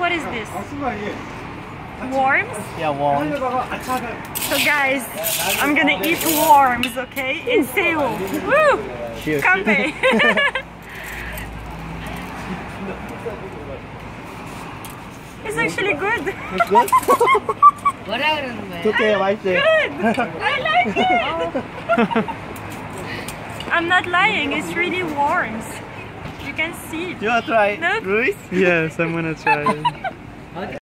What is this? Worms? Yeah, warm. So guys, I'm gonna eat worms, okay? In Seoul. Woo! Cheers. Kampe! It's actually good. It's good? Okay, Good! I like it! I'm not lying, it's really worms. You can see it. You wanna try it, Look. Luis? Yes, I'm gonna try it.